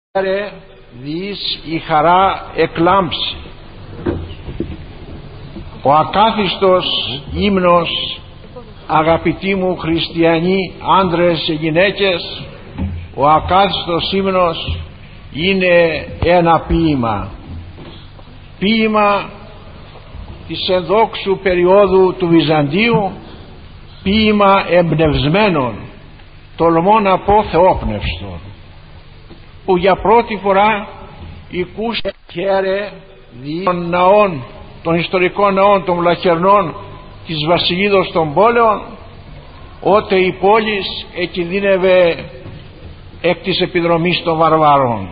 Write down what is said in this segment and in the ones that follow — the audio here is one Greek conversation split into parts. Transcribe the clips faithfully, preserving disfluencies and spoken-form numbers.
Ρε διείς η χαρά εκλάμψει. Ο ακάθιστος ύμνος, αγαπητοί μου χριστιανοί, άντρες και γυναίκες, ο ακάθιστος ύμνος είναι ένα ποίημα. Ποίημα της ενδόξου περίοδου του Βυζαντίου, ποίημα εμπνευσμένων, τολμώ να πω θεόπνευστων, που για πρώτη φορά οικούσε χαίρε των ναών, των ιστορικών ναών των Βλαχερνών της Βασιλίδος των Πόλεων, ότε η πόλη εκινδύνευε εκ της επιδρομής των βαρβάρων.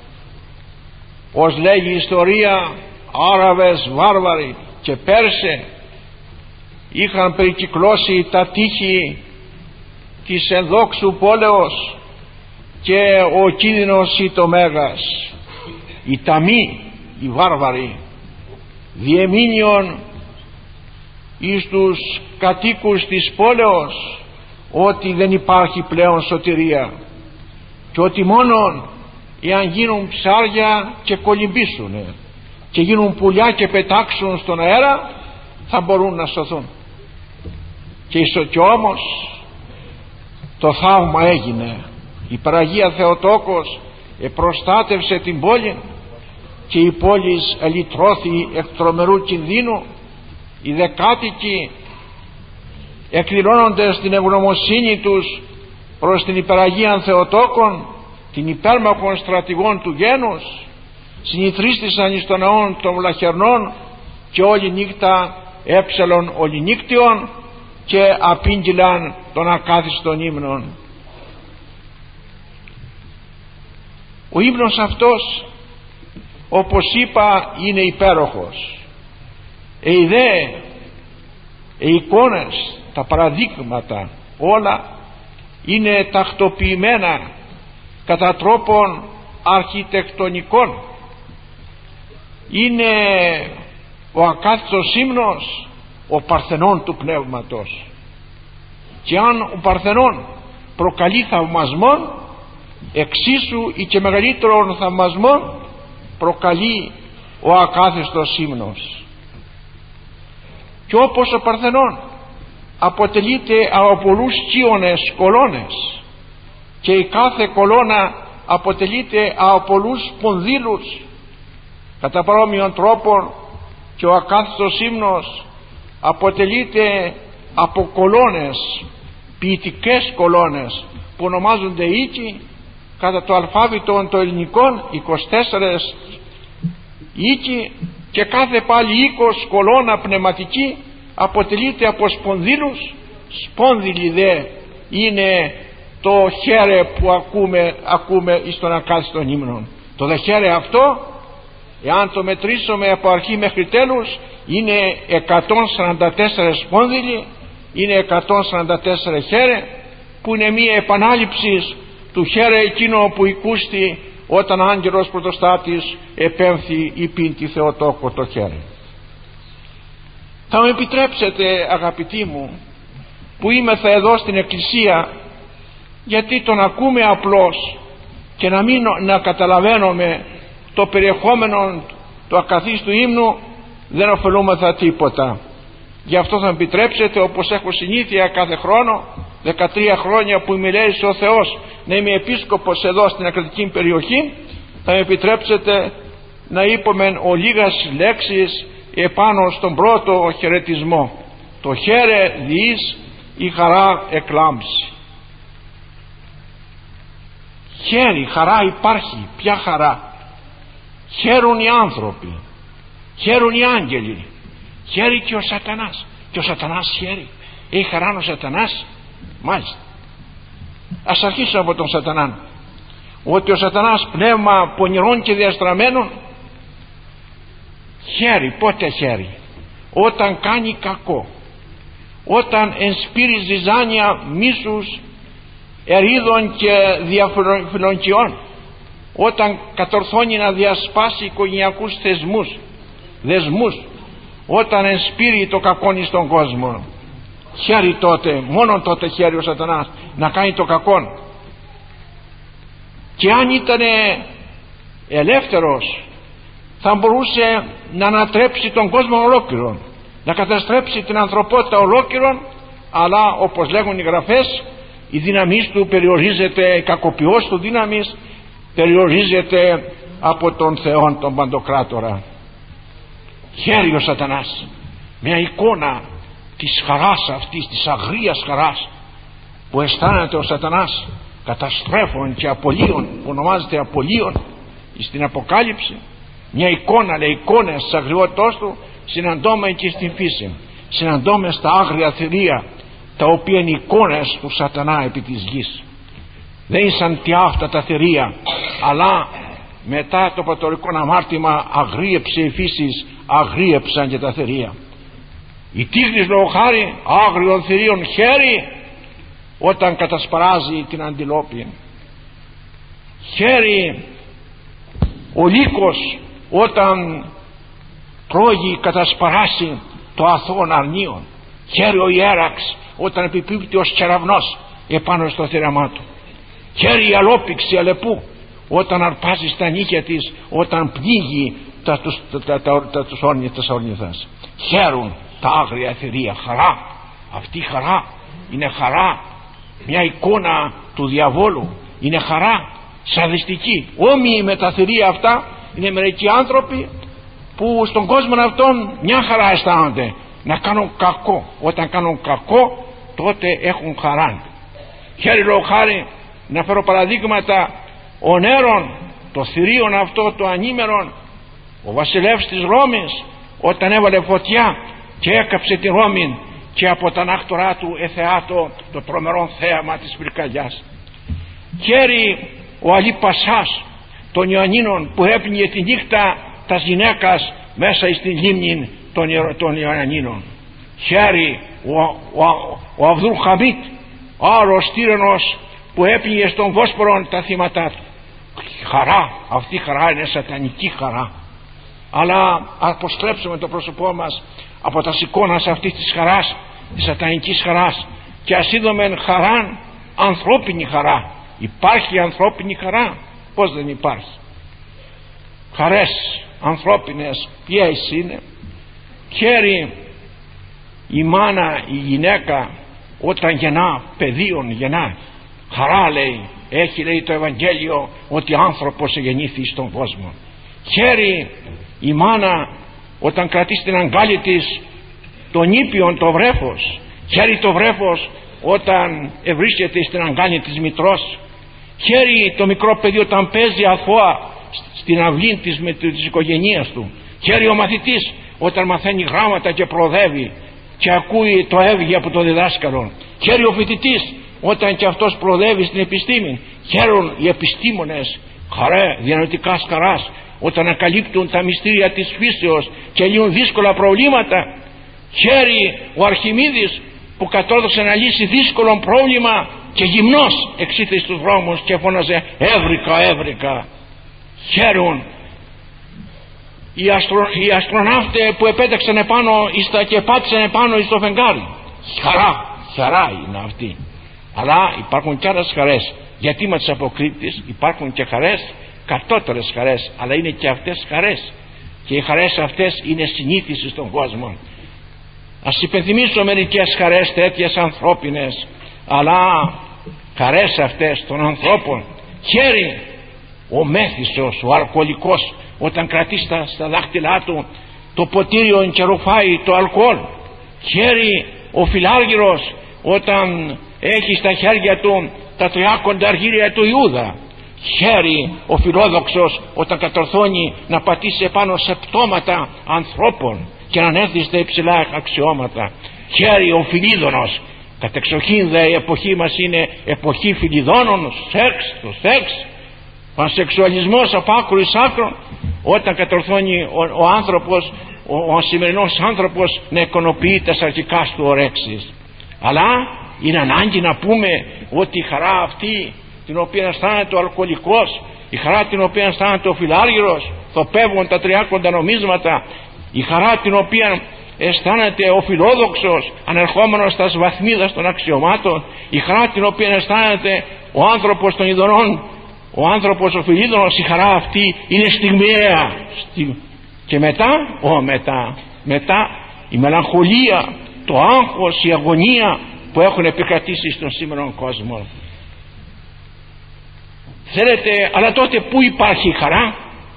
Ως λέγει η ιστορία, Άραβες βάρβαροι και Πέρσε είχαν περικυκλώσει τα τείχη της ενδόξου πόλεως και ο κίνδυνος ή το μέγας. Οι ταμοί, οι βάρβαροι, διεμήνιον εις τους κατοίκους της πόλεως ότι δεν υπάρχει πλέον σωτηρία και ότι μόνον εάν γίνουν ψάρια και κολυμπήσουν και γίνουν πουλιά και πετάξουν στον αέρα θα μπορούν να σωθούν. Και, και όμως το θαύμα έγινε. Η Παναγία Θεοτόκος επροστάτευσε την πόλη και η πόλη ελυτρώθη εκ τρομερού κινδύνου. Οι δεκάτοικοι, εκδηλώνοντας την ευγνωμοσύνη τους προς την Υπεραγία Θεοτόκον, την υπέρμαχων στρατηγών του γένους, συνηθρίστησαν εις των ναών των Βλαχερνών και όλη νύχτα έψελον ολινύκτιον και απήγγειλαν των ακάθιστων ύμνων. Ο ύμνος αυτός, όπως είπα, είναι υπέροχος. Οι ιδέες, οι εικόνες, τα παραδείγματα όλα είναι τακτοποιημένα κατά τρόπον αρχιτεκτονικών. Είναι ο ακάθιστος ύμνος ο Παρθενών του πνεύματος, και αν ο Παρθενών προκαλεί θαυμασμόν, εξίσου ή και μεγαλύτερον θαυμασμόν προκαλεί ο ακάθιστος ύμνος. Και όπως ο Παρθενών αποτελείται από πολλούς κύονες κολόνες και η κάθε κολόνα αποτελείται από πολλούς σπονδύλους, κατά παρόμοιον τρόπον και ο ακάθιστος ύμνος αποτελείται από κολόνες, ποιητικές κολόνες που ονομάζονται οίκοι, κατά το αλφάβητο των ελληνικών είκοσι τέσσερα οίκοι, και κάθε πάλι οίκος κολόνα πνευματική αποτελείται από σπονδύλους. Σπόνδυλοι δε είναι το χαίρε που ακούμε, ακούμε εις τον ακάθιστον ύμνον. Το δε χαίρε αυτό, εάν το μετρήσουμε από αρχή μέχρι τέλους, είναι εκατόν σαράντα τέσσερα σπόνδυλοι, είναι εκατόν σαράντα τέσσερα χαίρε, που είναι μία επανάληψη του χαίρε εκείνο που οικούστη όταν ο άγγελος πρωτοστάτης επέμφθη υπήν τη Θεοτόκο το χαίρε. Θα μου επιτρέψετε, αγαπητοί μου, που είμεθα εδώ στην Εκκλησία, γιατί τον ακούμε απλώς και να μην να καταλαβαίνουμε το περιεχόμενο του ακαθίστου ύμνου, δεν ωφελούμεθα τίποτα. Γι' αυτό θα μου επιτρέψετε, όπως έχω συνήθεια κάθε χρόνο, δεκατρία χρόνια που είμαι λέει ο Θεός να είμαι επίσκοπος εδώ στην ακρατική περιοχή, θα μου επιτρέψετε να είπομεν ο λίγας λέξεις επάνω στον πρώτο χαιρετισμό. Το χαίρε διείς η χαρά εκλάμψει. Χαίρει, χαρά υπάρχει. Ποια χαρά? Χαίρουν οι άνθρωποι, χαίρουν οι άγγελοι, χαίρει και ο σατανάς. Και ο σατανάς χαίρει. Έχει χαρά ο σατανάς? Μάλιστα. Ας αρχίσουμε από τον σατανά. Ότι ο σατανάς, πνεύμα πονηρών και διαστραμμένων, χαίρει. Πότε χαίρει? Όταν κάνει κακό, όταν ενспείρει ζυζάνια μίσους, ερίδων και διαφιλονικιών, όταν κατορθώνει να διασπάσει οικογενειακούς θεσμούς, δεσμούς, όταν ενспείρει το κακόν στον κόσμο. Χαίρει τότε, μόνο τότε χαίρει ο σατανάς να κάνει το κακόν. Και αν ήταν ελεύθερος θα μπορούσε να ανατρέψει τον κόσμο ολόκληρον, να καταστρέψει την ανθρωπότητα ολόκληρον, αλλά όπως λέγουν οι γραφές, η δύναμής του περιορίζεται, η κακοποιός του δύναμης περιορίζεται από τον Θεόν τον Παντοκράτορα. Χαίρει ο Σατανάς, μια εικόνα της χαράς αυτής, της αγρίας χαράς που αισθάνεται ο Σατανάς καταστρέφων και απολύων, που ονομάζεται απολύων στην Αποκάλυψη. Μια εικόνα, λέει, εικόνες της αγριότητός του συναντώμε και στην φύση, συναντώμε στα άγρια θηρία, τα οποία είναι εικόνες του Σατανά επί της γης. Δεν ήσαν τι αυτά τα θηρία, αλλά μετά το πατορικό αμάρτημα αγρίεψε η φύση, αγρίεψαν και τα θηρία. Η τίγνης λόγω χάρη άγριων θηρίων χέρι όταν κατασπαράζει την αντιλόπη. Χέρι ο λύκος όταν τρώγει, κατασπαράσει το αθώον αρνίον. Χέρι ο ιέραξ όταν επιπίπτει ως κεραυνός επάνω στο θύραμά του. Χέρι η αλόπηξη αλεπού όταν αρπάζει στα νύχια της, όταν πνίγει τα, τους, τα, τα, τα, τα, τους όρνηθες, τις όρνηθες. Χαίρουν τα άγρια θηρία. Χαρά, αυτή η χαρά είναι χαρά, μια εικόνα του διαβόλου, είναι χαρά σαδιστική. Όμοιοι με τα θηρία αυτά είναι μερικοί άνθρωποι που στον κόσμο αυτόν μια χαρά αισθάνονται, να κάνουν κακό. Όταν κάνουν κακό τότε έχουν χαρά. Χαίρει λόγω χάρη, να φέρω παραδείγματα, ο Νέρον, το θηρίον αυτό το ανήμερον, ο βασιλεύς της Ρώμης, όταν έβαλε φωτιά και έκαψε τη Ρώμη και από τα ανάκτορά του εθεάτο το τρομερό θέαμα της πυρκαγιάς. Χαίρει ο Αλή Πασάς των Ιωαννίνων που έπνιγε τη νύχτα τα γυναίκας μέσα στην λίμνη των, των Ιωαννίνων. Χαίρει ο, ο, ο Αβδούλ Χαμίτ, άλλος τύρανος που έπνιγε στον Βόσπορο τα θύματα του. Χαρά, αυτή η χαρά είναι σατανική χαρά. Αλλά αποστρέψουμε το πρόσωπό μας από τα εικόνας αυτής της χαράς, της σατανικής χαράς, και ας είδομεν χαράν, ανθρώπινη χαρά. Υπάρχει ανθρώπινη χαρά? Πώς δεν υπάρχει? Χαρές ανθρώπινες ποιες είναι? Χαίρει η μάνα, η γυναίκα όταν γεννά παιδίον, γεννά χαρά, λέει, έχει, λέει, το Ευαγγέλιο ότι άνθρωπος γεννήθη στον κόσμο. Χαίρει η μάνα όταν κρατήσει την αγκάλη της τον ήπιον, το βρέφος. Χαίρει το βρέφος όταν ευρίσκεται στην αγκάλη της μητρός. Χαίρει το μικρό παιδί όταν παίζει αθώα στην αυλή της με της οικογένειας του. Χαίρει ο μαθητής όταν μαθαίνει γράμματα και προοδεύει και ακούει το έβγε από το διδάσκαλο. Χαίρει ο φοιτητής όταν και αυτός προοδεύει στην επιστήμη. Χαίρουν οι επιστήμονες, χαρέ, διανοητικά χαράς, όταν ανακαλύπτουν τα μυστήρια της φύσεως και λύουν δύσκολα προβλήματα. Χαίρει ο Αρχιμίδης που κατόρθωσε να λύσει δύσκολο πρόβλημα και γυμνός εξήλθε στους δρόμους και φώναζε έβρικα, έβρικα. Χαίρουν οι, αστρο, οι αστροναύτες που επέταξαν επάνω στα και πάτησαν επάνω στο φεγγάρι. Χαρά, χαρά είναι αυτή. Αλλά υπάρχουν και άλλες χαρές. Γιατί με τις αποκρύπτεις υπάρχουν και χαρές, κατώτερες χαρές, αλλά είναι και αυτές χαρές, και οι χαρές αυτές είναι συνήθιση στον κόσμο. Ας υπενθυμίσω μερικές χαρές τέτοιες ανθρώπινες, αλλά χαρές αυτές των ανθρώπων. Χαίρει ο μέθησος, ο αλκοολικός, όταν κρατήσει στα, στα δάχτυλά του το ποτήριο και ρουφάει το αλκοόλ. Χαίρει ο φιλάργυρος όταν έχει στα χέρια του τα τριάκοντα αργύρια του Ιούδα. Χαίρει ο φιλόδοξος όταν κατορθώνει να πατήσει επάνω σε πτώματα ανθρώπων και να ανέβει στα υψηλά αξιώματα. Χαίρει ο Φιλίδωνος. Κατεξοχήν δε η εποχή μας είναι εποχή Φιλιδώνων, σεξ, το σεξ, ο σεξουαλισμός από άκρου εις άκρον, όταν κατορθώνει ο, ο άνθρωπος, ο, ο σημερινός άνθρωπος να εικονοποιεί τα αρχικά του ορέξεις. Αλλά είναι ανάγκη να πούμε ότι η χαρά αυτή την οποία αισθάνεται ο αλκοολικός, η χαρά την οποία αισθάνεται ο φιλάργυρος, θοπεύουν τα τριάκοντα νομίσματα, η χαρά την οποία αισθάνεται ο φιλόδοξος ανερχόμενος στα βαθμίδα των αξιωμάτων, η χαρά την οποία αισθάνεται ο άνθρωπος των ειδωρών ο άνθρωπος ο Φιλίδωνος, η χαρά αυτή είναι στιγμιαία. Και μετά, ο, μετά, μετά η μελαγχολία, το άγχος, η αγωνία που έχουν επικρατήσει στον σήμερον κόσμο. Θέλετε, αλλά τότε πού υπάρχει η χαρά?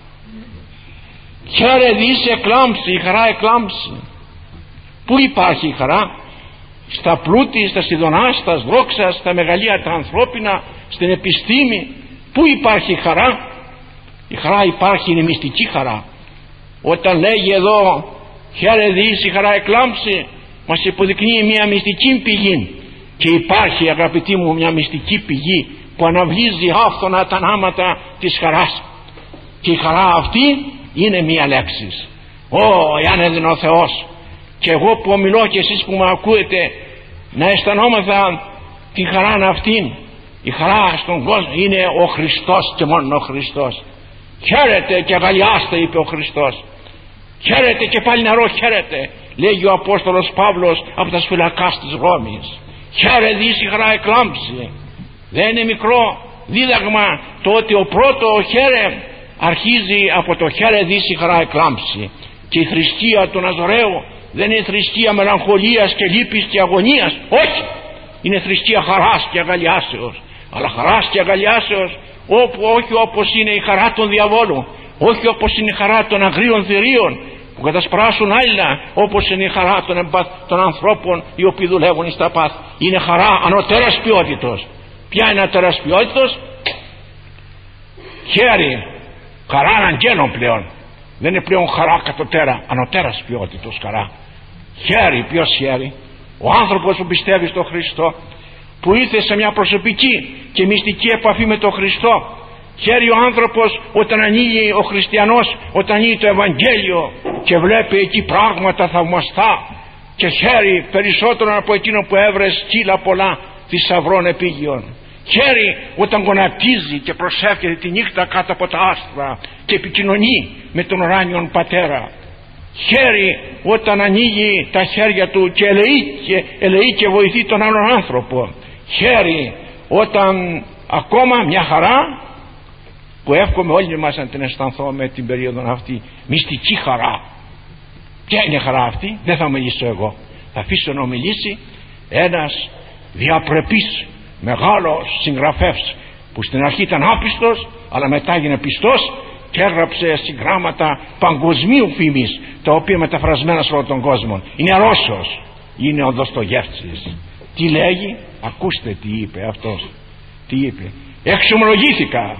Χαίρε δεις εκλάμψει, η χαρά εκλάμψει. Πού υπάρχει η χαρά? Στα πλούτη, στα σιδωνά, στα δόξα, στα μεγαλεία τα ανθρώπινα, στην επιστήμη. Πού υπάρχει η χαρά? Η χαρά υπάρχει, είναι μυστική χαρά. Όταν λέγει εδώ χαίρε δεις η χαρά εκλάμψει, μας υποδεικνύει μια μυστική πηγή. Και υπάρχει, αγαπητοί μου, μια μυστική πηγή που αναβλύζει άφθονα τα νάματα της χαράς. Και η χαρά αυτή είναι μία λέξη. Ω, εάν έδινε ο Θεός και εγώ που ομιλώ και εσείς που με ακούετε να αισθανόμεθα την χαρά αυτήν. Η χαρά στον κόσμο είναι ο Χριστός και μόνο ο Χριστός. Χαίρετε και αγαλιάστε, είπε ο Χριστός. Χαίρετε και πάλι νερό χαίρετε, λέγει ο Απόστολος Παύλος από τα σφυλακάς της Ρώμης. Χαίρε δεις η χαρά εκλάμψει. Δεν είναι μικρό δίδαγμα το ότι ο πρώτο χαίρε αρχίζει από το χαίρε δεις η χαρά εκλάμψει. Και η θρησκεία του Ναζωραίου δεν είναι θρησκεία μελαγχολίας και λύπης και αγωνίας, όχι, είναι θρησκεία χαράς και αγαλιάσεως. Αλλά χαράς και αγαλιάσεως όπου, όχι όπως είναι η χαρά των διαβόλων, όχι όπως είναι η χαρά των αγρίων θηρίων που κατασπράσουν άλλα, όπως είναι η χαρά των, εμπαθ, των ανθρώπων οι οποίοι δουλεύουν στα πάθ. Είναι χαρά ανωτέρας ποιότητος. Ποια είναι ανωτέρας ποιότητος? Χέρι, χαρά αγγέλων πλέον. Δεν είναι πλέον χαρά κατωτέρα, ανωτέρας ποιότητος χαρά. Χέρι, ποιος χέρι? Ο άνθρωπος που πιστεύει στον Χριστό, που ήρθε σε μια προσωπική και μυστική επαφή με τον Χριστό. Χαίρει ο άνθρωπος όταν ανοίγει ο χριστιανός, όταν ανοίγει το Ευαγγέλιο και βλέπει εκεί πράγματα θαυμαστά, και χαίρει περισσότερο από εκείνο που έβρε σκύλα πολλά θησαυρών επίγειων. Χαίρει όταν γονατίζει και προσεύχεται τη νύχτα κάτω από τα άστρα και επικοινωνεί με τον ουράνιον Πατέρα. Χαίρει όταν ανοίγει τα χέρια του και ελεεί και, ελεεί και βοηθεί τον άλλον άνθρωπο. Χαίρει όταν ακόμα μια χαρά που εύχομαι όλοι μας να την αισθανθούμε την περίοδο αυτή, μυστική χαρά. Ποια είναι η χαρά αυτή? Δεν θα μιλήσω εγώ, θα αφήσω να μιλήσει ένας διαπρεπής μεγάλος συγγραφεύς που στην αρχή ήταν άπιστος αλλά μετά έγινε πιστός και έγραψε συγγράμματα παγκοσμίου φήμης, τα οποία μεταφρασμένα σε όλο τον κόσμο. Είναι Ρώσος, είναι ο Δοστογεύσκης. Τι λέγει? Ακούστε τι είπε αυτός. Τι είπε? Εξομολογήθηκα,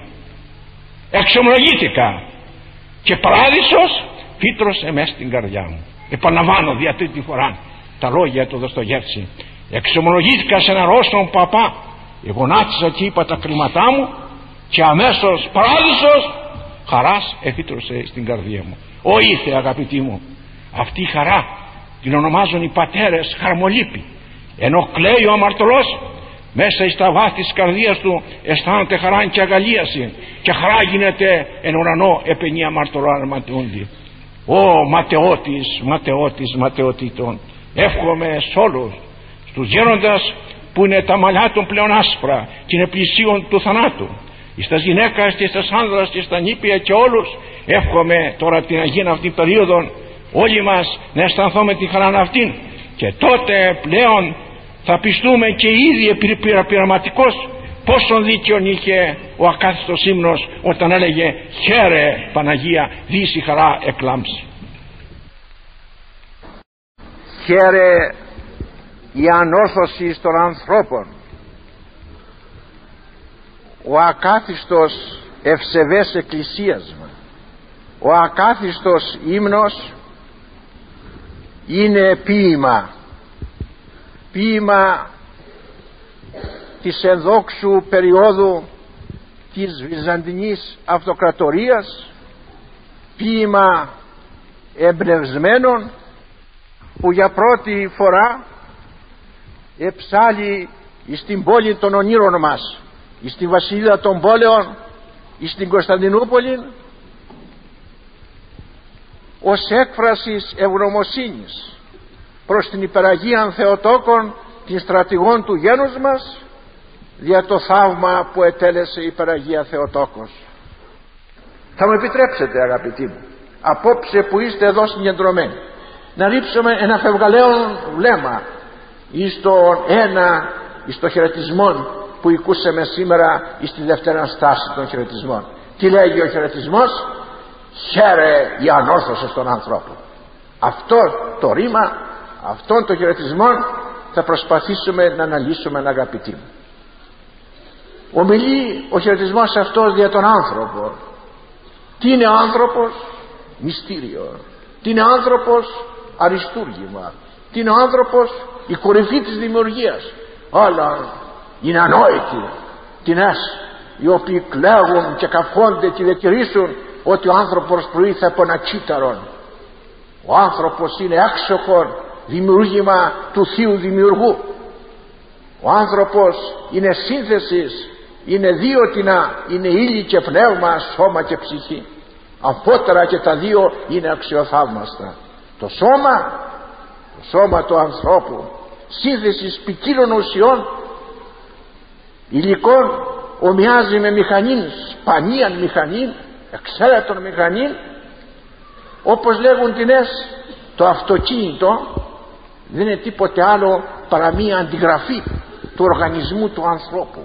εξομολογήθηκα και παράδεισος φύτρωσε μέσα στην καρδιά μου. Επαναλαμβάνω δια τρίτη φορά τα λόγια του Δοστογεύσκη. Εξομολογήθηκα σε έναν Ρώσον παπά, γονάτισα και είπα τα κρίματά μου και αμέσως παράδεισος χαράς εφύτρωσε στην καρδιά μου. Ω ήρθε, αγαπητοί μου, αυτή η χαρά την ονομάζουν οι πατέρες χαρμολύπη. Ενώ κλαίει ο αμαρτωλός, μέσα στα βάθη της καρδίας του αισθάνεται χαρά και αγαλίαση, και χαρά γίνεται εν ουρανό επενεί αμαρτωλό αρματιούντι. Ω ματαιώτης, ματαιώτης, ματαιωτήτων, εύχομαι σ' όλους στους γέροντας που είναι τα μαλλιά των πλέον άσπρα και είναι πλησίον του θανάτου, στα γυναίκας και στα άνδρας και στα νήπια και όλους, εύχομαι τώρα την Αγία αυτή περίοδο όλοι μας να αισθανθούμε τη χαρά αυτήν, και τότε πλέον θα πιστούμε και ήδη πειραματικός πόσον δίκαιον είχε ο ακάθιστος ύμνος όταν έλεγε χαίρε Παναγία δεις η χαρά εκλάμψει. Χαίρε η ανόρθωση των ανθρώπων, ο ακάθιστος ευσεβές εκκλησίασμα, ο ακάθιστος ύμνος είναι ποίημα, ποίημα της ενδόξου περίοδου της Βυζαντινής Αυτοκρατορίας, ποίημα εμπνευσμένων που για πρώτη φορά εψάλλει στην πόλη των ονείρων μας, στη βασιλεία των πόλεων, στην Κωνσταντινούπολη, ως έκφρασης ευγνωμοσύνης προς την υπεραγίαν Θεοτόκον, την στρατηγών του γένους μας, δια το θαύμα που ετέλεσε η Παναγία Θεοτόκος. Θα μου επιτρέψετε, αγαπητοί μου, απόψε που είστε εδώ συγκεντρωμένοι, να ρίψουμε ένα φευγαλαίο βλέμμα εις το ένα, εις το χαιρετισμό που ακούσαμε σήμερα εις τη δεύτερη στάση των χαιρετισμών. Τι λέγει ο χαιρετισμός? Χαίρε η ανόρθωση των ανθρώπων. Αυτό το ρήμα, αυτόν το χαιρετισμό θα προσπαθήσουμε να αναλύσουμε, αγαπητοί μου. Ομιλεί ο χαιρετισμός αυτός δια τον άνθρωπο. Τι είναι άνθρωπος? Μυστήριο. Τι είναι άνθρωπος? Αριστούργημα. Τι είναι άνθρωπος? Η κορυφή της δημιουργίας. Αλλά είναι ανόητοι τινές, οι οποίοι κλαίγουν και καυχόνται και διακηρύσσουν ότι ο άνθρωπος προήλθε από ένα κύτταρο. Ο άνθρωπος είναι έξοχο δημιούργημα του Θείου Δημιουργού. Ο άνθρωπος είναι σύνθεσης, είναι δίωτινα, είναι ύλη και πνεύμα, σώμα και ψυχή. Αμφότερα και τα δύο είναι αξιοθαύμαστα. Το σώμα, το σώμα του ανθρώπου, σύνθεσης ποικίλων ουσιών, υλικών, ομοιάζει με μηχανήν, σπανίαν μηχανήν, εξαίρετον μηχανήν, όπως λέγουν τινές, το αυτοκίνητο δεν είναι τίποτε άλλο παρά μία αντιγραφή του οργανισμού του ανθρώπου.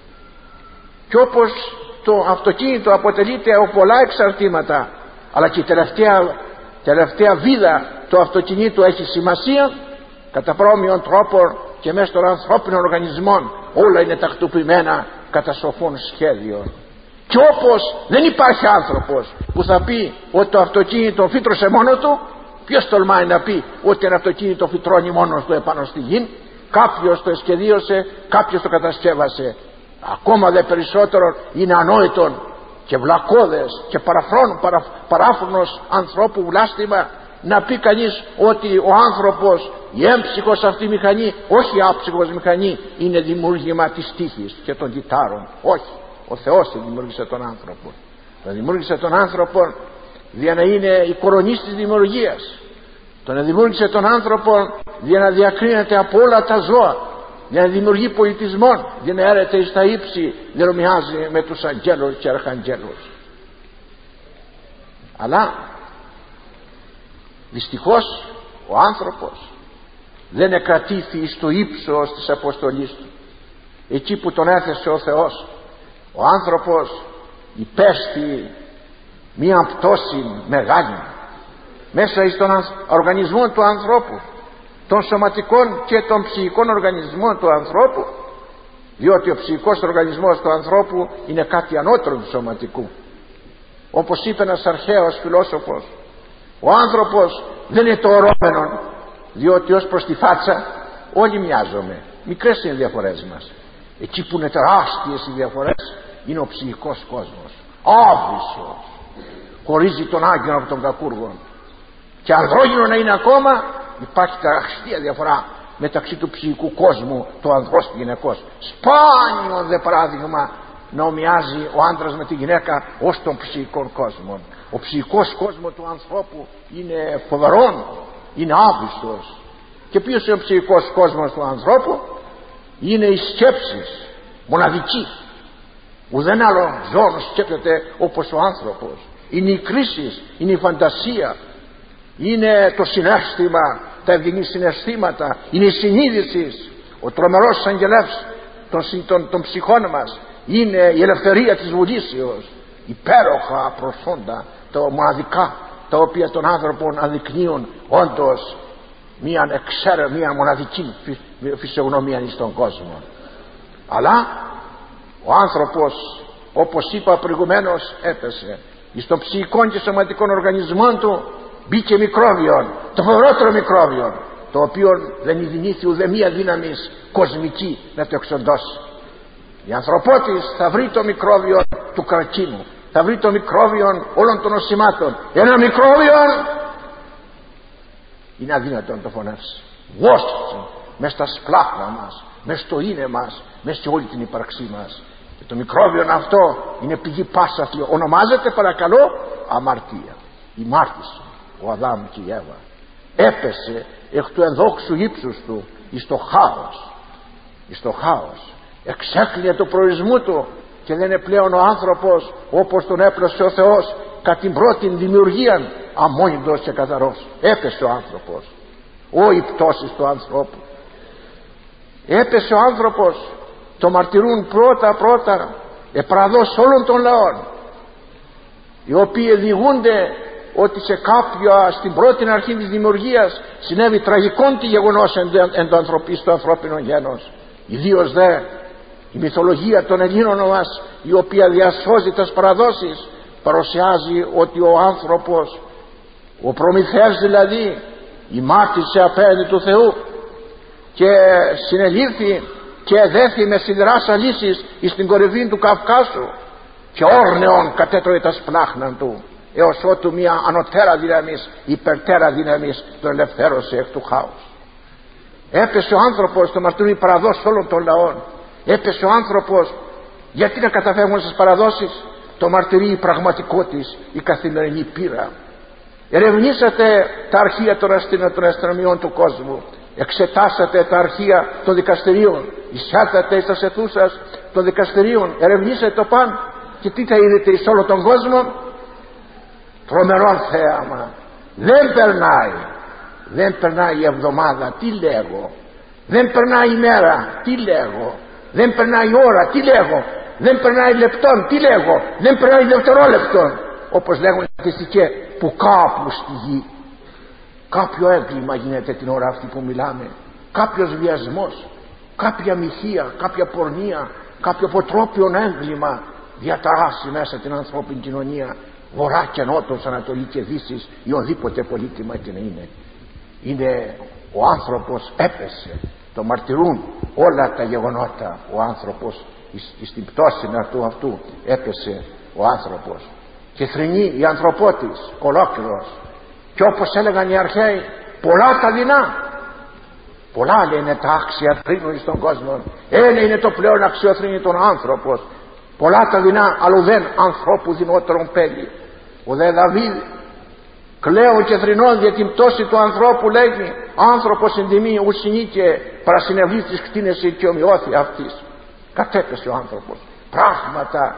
Και όπως το αυτοκίνητο αποτελείται από πολλά εξαρτήματα, αλλά και η τελευταία, τελευταία βίδα του αυτοκινήτου έχει σημασία, κατά πρόμοιον τρόπο και μέσα των ανθρώπινων οργανισμών όλα είναι τακτοποιημένα κατά σοφών σχέδιων. Και όπως δεν υπάρχει άνθρωπος που θα πει ότι το αυτοκίνητο φύτρωσε μόνο του, ποιος τολμάει να πει ότι ένα αυτοκίνητο φυτρώνει μόνος του επάνω στη γη? Κάποιος το σχεδίωσε, κάποιος το κατασκεύασε. Ακόμα δε περισσότερο είναι ανόητον και βλακώδες και παραφρόν, παρα, παράφρονος ανθρώπου βλάστημα να πει κανείς ότι ο άνθρωπος, η έμψυχος αυτή μηχανή, όχι η άψυχος μηχανή, είναι δημιούργημα της τύχης και των κυτάρων. Όχι, ο Θεός δημιούργησε τον άνθρωπο. Τον δημιούργησε τον άνθρωπο για να είναι η κορονής της δημιουργίας. Τον δημιούργησε τον άνθρωπο για να διακρίνεται από όλα τα ζώα, για να δημιουργεί πολιτισμό, για να έρεται εις τα ύψη, δεν ομοιάζει με τους αγγέλους και αρχαγγέλους. Αλλά δυστυχώς ο άνθρωπος δεν εκρατήθη στο ύψος της αποστολής του. Εκεί που τον έθεσε ο Θεός, ο άνθρωπος υπέστη μία πτώση μεγάλη μέσα στον οργανισμό του ανθρώπου, των σωματικών και των ψυχικών οργανισμών του ανθρώπου, διότι ο ψυχικός οργανισμός του ανθρώπου είναι κάτι ανώτερο του σωματικού. Όπως είπε ένας αρχαίος φιλόσοφος, ο άνθρωπος δεν είναι το ορώμενο, διότι ως προς τη φάτσα όλοι μοιάζουμε, μικρές είναι οι διαφορές μας. Εκεί που είναι τεράστιες οι διαφορές είναι ο ψυχικός κόσμος, άβυσσος, χωρίζει τον άγγελο από τον κακούργο. Και ανδρόγυνο να είναι ακόμα, υπάρχει τεράστια διαφορά μεταξύ του ψυχικού κόσμου του ανδρός και γυναικός. Σπάνιο δε παράδειγμα να ομοιάζει ο άντρας με τη γυναίκα ως τον ψυχικό κόσμο. Ο ψυχικός κόσμος του ανθρώπου είναι φοβερόν, είναι άβυσσος. Και ποιος είναι ο ψυχικός κόσμος του ανθρώπου? Είναι οι σκέψεις, μοναδική. Ουδέν άλλο ζώο σκέπτεται όπως ο άνθρωπος. Είναι οι κρίσεις, είναι η φαντασία, είναι το συναίσθημα, τα ευγενή συναισθήματα, είναι η συνείδηση, ο τρομερός αγγελεύς των, των, των ψυχών μας, είναι η ελευθερία της βουλήσεως, υπέροχα προσόντα, τα μοναδικά, τα οποία των άνθρωπων αδεικνύουν όντως μια εξαίρετη, μια μοναδική φυσιογνωμία στον κόσμο. Αλλά ο άνθρωπος, όπως είπα προηγουμένως, έπεσε εις των ψυχικών και σωματικών οργανισμών του, μπήκε μικρόβιον, το φοβερότερο μικρόβιον, το οποίο δεν ειδηνήθη ουδέ μία δύναμη κοσμική να το εξοντώσει. Η ανθρωπότης θα βρει το μικρόβιο του καρκίνου, θα βρει το μικρόβιο όλων των νοσημάτων. Ένα μικρόβιο είναι αδύνατο να το φωνεύσει. Βόσκει μες στα σπλάχνα μας, μες στο είναι μας, μες σε όλη την ύπαρξή μας. Και το μικρόβιο αυτό είναι πηγή πάσα θλίω. Ονομάζεται, παρακαλώ, αμαρτία. Η μάρτυση, ο Αδάμ και η Εύα. Έπεσε εκ του ενδόξου ύψους του εις το χάος. Εις το χάος. εξέκλεινε του προορισμού του και δεν είναι πλέον ο άνθρωπος όπως τον έπλασε ο Θεός κατά την πρώτη δημιουργία, αμόνιδος και καθαρός. Έπεσε ο άνθρωπος. Ω οι πτώσεις του ανθρώπου. Έπεσε ο άνθρωπος. Το μαρτυρούν πρώτα πρώτα επραδός όλων των λαών, οι οποίοι διηγούνται ότι σε κάποια στην πρώτη αρχή της δημιουργίας συνέβη τραγικόν τη γεγονός εν, εν το ανθρωπί, στο ανθρώπινο γένος. Ιδίως δε η μυθολογία των Ελλήνων μας, η οποία διασώζει τις παραδόσεις, παρουσιάζει ότι ο άνθρωπος, ο Προμηθέας δηλαδή, ημάτισε απέναντι του Θεού και συνελήφθη και εδέθη με σιδεράς αλύσεις εις την κορυφή του Καυκάσου και όρνεον κατέτρωε τα σπλάχνα του, έως ότου μια ανωτέρα δύναμης, υπερτέρα δύναμης τον ελευθέρωσε εκ του χάους. Έπεσε ο άνθρωπος, το μαρτυρούν οι παραδόσεις όλων των λαών. Έπεσε ο άνθρωπος. Γιατί να καταφεύγουν στις παραδόσεις? Το μαρτυρεί η πραγματικότης, η καθημερινή πείρα. Ερευνήσατε τα αρχεία των αστυνομιών του κόσμου, εξετάσατε τα αρχεία των δικαστηρίων, εισέλθατε στα αιθούσας των δικαστηρίων, ερευνήσατε το παν και τι θα είδετε εις όλο τον κόσμο? Τρομερό θέαμα. Δεν περνάει δεν περνάει η εβδομάδα, τι λέγω, δεν περνάει η μέρα, τι λέγω, δεν περνάει η ώρα, τι λέγω, δεν περνάει λεπτόν, τι λέγω, δεν περνάει δευτερόλεπτον, όπως λέγουν οι στατιστικές, που κάπου στη γη κάποιο έγκλημα γίνεται την ώρα αυτή που μιλάμε, κάποιος βιασμός, κάποια μοιχεία, κάποια πορνεία, κάποιο αποτρόπιον έγκλημα διαταράσει μέσα την ανθρώπινη κοινωνία, βορρά και νότος, ανατολή και δύσης, ή οδήποτε πολίτημα και να είναι. Είναι ο άνθρωπος έπεσε, το μαρτυρούν όλα τα γεγονότα. Ο άνθρωπος στην πτώση αυτού αυτού έπεσε ο άνθρωπος και θρηνεί η ανθρωπότης ολόκληρος. Και όπως έλεγαν οι αρχαίοι, πολλά τα δεινά, πολλά λένε τα άξια θρήνουν στον κόσμο, ένα είναι το πλέον αξιοθρήνητον άνθρωπος, πολλά τα δεινά, αλλού δεν ανθρώπου δεινότερον πέλη. Ο δε Δαβίδ κλαίων και θρηνών για την πτώση του ανθρώπου λέγει, άνθρωπος εν τιμή ουσινή και παρασυνευλής της κτίνεσαι και ομοιώθη αυτής. Κατέπεσε ο άνθρωπος. Πράγματα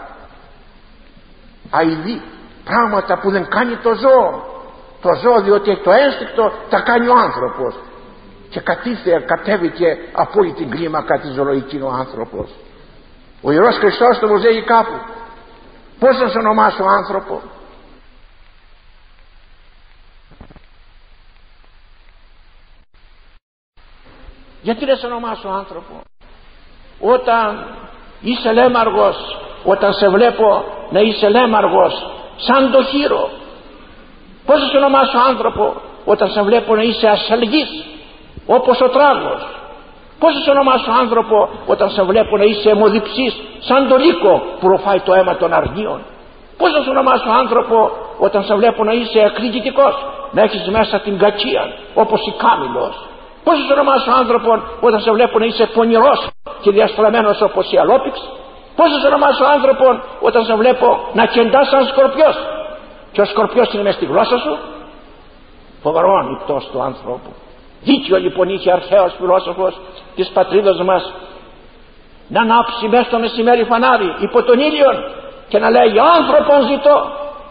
αηδή, πράγματα που δεν κάνει το ζώο. Το ζώο διότι έχει το ένστικτο, τα κάνει ο άνθρωπος. Και κατήθε, κατέβηκε από όλη την κλίμακα τη ζωολογική ο άνθρωπος. Ο Ιερός Χριστόστομος λέγει κάπου, πώς να σε ονομάσω άνθρωπο? Γιατί να σε ονομάσω άνθρωπο? Όταν είσαι λέμαργος, όταν σε βλέπω να είσαι λέμαργος σαν το χείρο. Πώς θα σε ονομάσω άνθρωπο? Όταν σε βλέπω να είσαι ασαλγής όπως ο τράγος. Πώς θα σε ονομάσω άνθρωπο? Όταν σε βλέπω να είσαι αιμοδιψής σαν το λύκο που ροφάει το αίμα των αργίων. Πώς θα σε ονομάσω άνθρωπο? Όταν σε βλέπω να είσαι εκρηγητικός, να έχεις μέσα την κακία όπως η κάμιλος. Πώς θα σε ονομάσω άνθρωπο? Όταν σε βλέπω να είσαι πονηρός και διαστραμμένος όπως η αλόπιξ. Πώς θα σε ονομάσω άνθρωπο? Όταν σε βλέπω να κεντάς σαν σκορπιός και ο σκορπιός είναι μες στη γλώσσα σου. Φοβερόν η πτώση του ανθρώπου. Δίκιο λοιπόν είχε αρχαίος φιλόσοφος της πατρίδος μας να ανάψει μέσα στο μεσημέρι φανάρι υπό τον ήλιον και να λέει άνθρωπον ζητώ.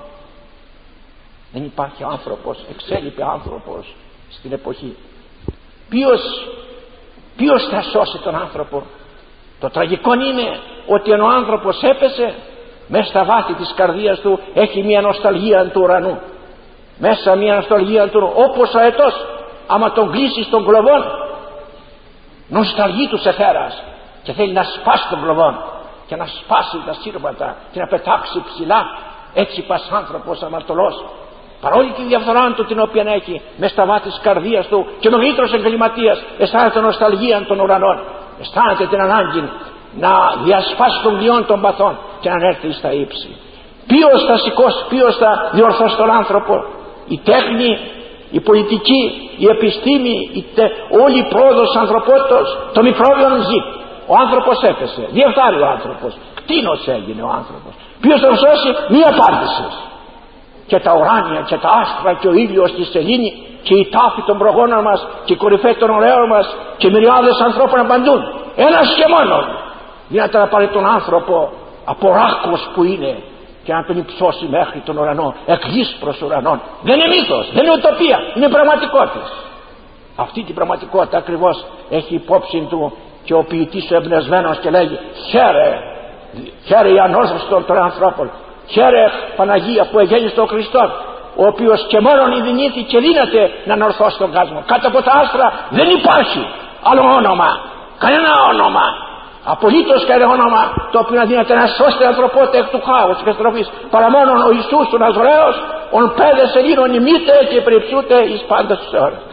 Δεν υπάρχει άνθρωπος, εξέλιπε άνθρωπος στην εποχή. Ποιος, ποιος θα σώσει τον άνθρωπο? Το τραγικό είναι ότι ενώ ο άνθρωπος έπεσε, μέσα στα βάθη της καρδίας του έχει μια νοσταλγία του ουρανού. Μέσα μια νοσταλγία του ουρανού, όπως ο αετός άμα τον κλείσεις των κλωβών νοσταλγεί του σεφέρας και θέλει να σπάσει τον κλωβόν και να σπάσει τα σύρματα και να πετάξει ψηλά. Έτσι πας άνθρωπος αμαρτωλός, παρόλη τη διαφθορά του την οποία έχει μέσα στα βάθη της καρδίας του και ο μεγαλύτερος εγκληματίας αισθάνεται νοσταλγία των ουρανών, αισθάνεται την ανάγκη να διασπάσει των κλειών των παθών και να έρθει στα ύψη. Ποιος θα σηκώσει, ποιος θα διορθώσει τον άνθρωπο? Η τέχνη, η πολιτική, η επιστήμη, η τε... όλη η πρόοδος ανθρωπότητος, το μικρόβιον ζει. Ο άνθρωπος έπεσε, διεφθάρει ο άνθρωπος, κτήνος έγινε ο άνθρωπος. Ποιος θα σώσει? Μία απάντηση. Και τα ουράνια και τα άστρα και ο ήλιος στη σελήνη και η τάφη των προγόνων μας και οι κορυφές των ωραίων μας και μυριάδες ανθρώπων απαντούν ένας και μόνον. Γίνεται να πάρει τον άνθρωπο από ράκος που είναι και να τον υψώσει μέχρι τον ουρανό, εκ γης προς ουρανών. Δεν είναι μύθος, δεν είναι ουτοπία, είναι πραγματικότητα. Αυτή την πραγματικότητα ακριβώς έχει υπόψη του και ο ποιητής ο εμπνευσμένος και λέγει: χαίρε, χαίρε η ανόρθωση των ανθρώπων, χαίρε Παναγία που εγέννησε τον Χριστό, ο οποίος και μόνον ειδηνήθη και δύναται να ανορθώσει τον κόσμο. Κάτω από τα άστρα δεν υπάρχει άλλο όνομα, κανένα όνομα, απολύτως κανένα όνομα το οποίο να δίνεται να σώσει την ανθρωπότητα εκ του χάους και στροφής, παρά μόνον ο Ιησούς ο Ναζωραίος, ον πέδε σελήνων ημίτε και περιψούτε εις πάντα στους αιώνας.